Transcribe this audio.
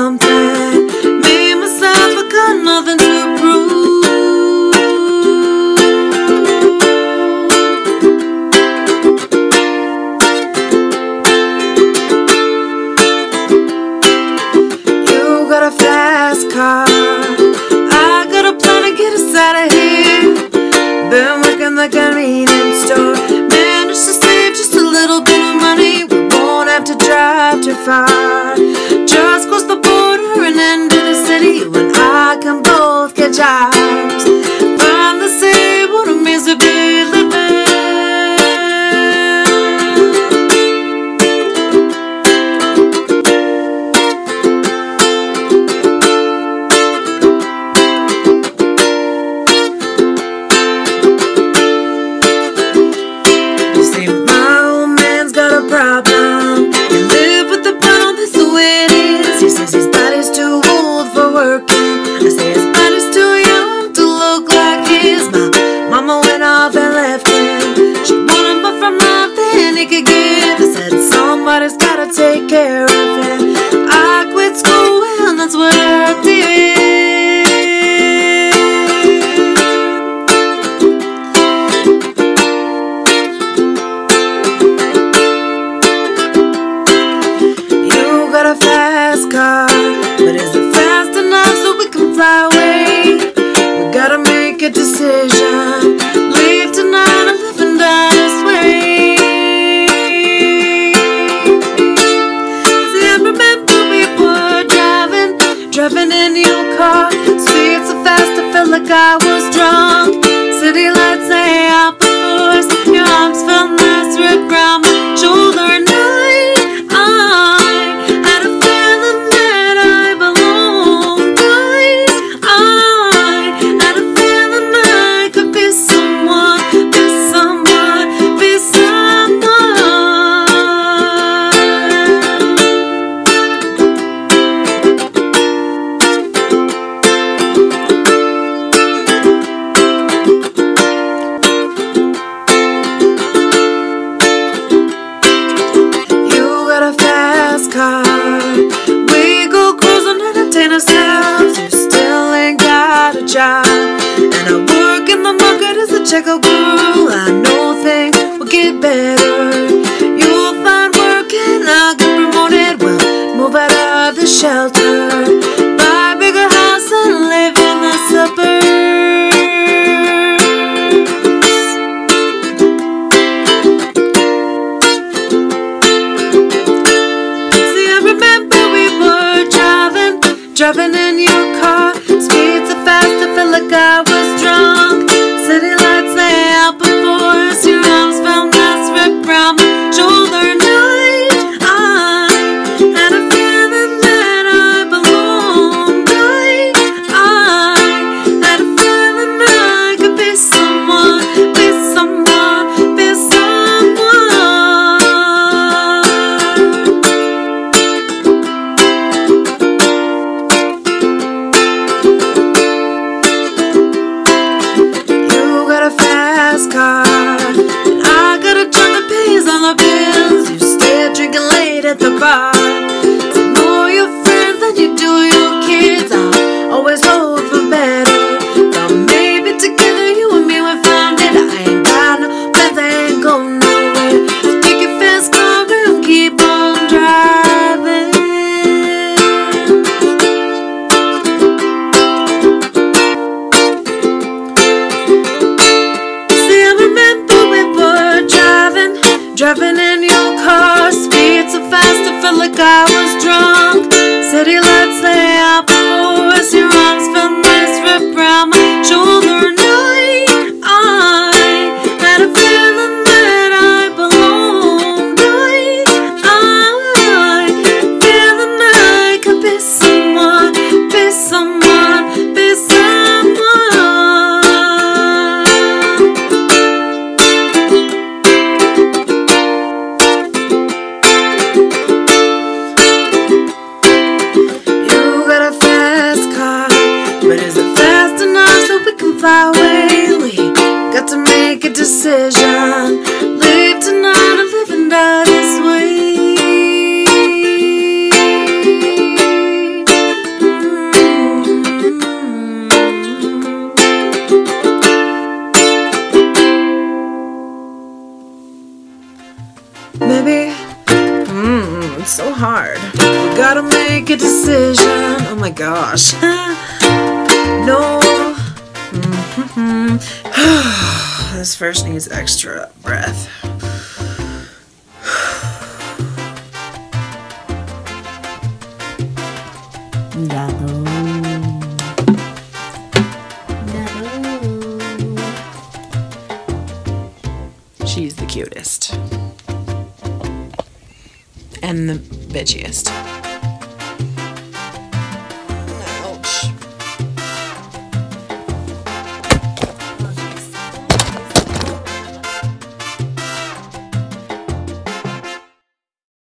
something. Me, myself, I got nothing to prove. You got a fast car, I got a plan to get us out of here. Been working the convenience store, managed to save just a little bit of money. We won't have to drive too far, just cross the border and into the city. You and I can both get jobs, finally see what it means to be living. Problem. You live with the problem, that's the way it is. He says his body's too old for working. I say his body's too young to look like his. My mama went off and left him. She wanted more from life than he could give. I said somebody's gotta take care of him. I quit school and that's what I did. A fast car, but is it fast enough so we can fly away? We gotta make a decision, leave tonight or live and die this way. See, I remember we were driving in your car, speed so fast I felt like I was drunk. City lights lay out before us, your arms felt nice wrapped around my shoulder, and we go cruising and entertain ourselves. You still ain't got a job, and I work in the market as a checkout girl. I know things will get better. You'll find work and I'll get promoted. We'll move out of the shelter, buy a bigger house and live in the suburbs. Driving in your car, speed so fast I felt like I was drunk. City lights lay out before us, your arms felt nice wrapped around my shoulder, and I had a feeling that I belonged. I had a feeling I could be someone, be someone, be someone. Car, and I got a job that pays all the bills. You stay drinking late at the bar, so know your friends than you do your kids. I always hope for better, but maybe together you and me will find it. I ain't got no plans, I ain't going nowhere. So take your fast car and keep on driving. Driving in your car, speed so fast I felt like I was drunk. City lights lay out before us, your arms felt nice wrapped around my shoulder, and I had a feeling that I belonged. I feeling I could be someone, be someone, be someone. Fly away, we got to make a decision, leave tonight or live and die this way. make a decision. Oh my gosh. No. This verse needs extra breath. She's the cutest. And the bitchiest.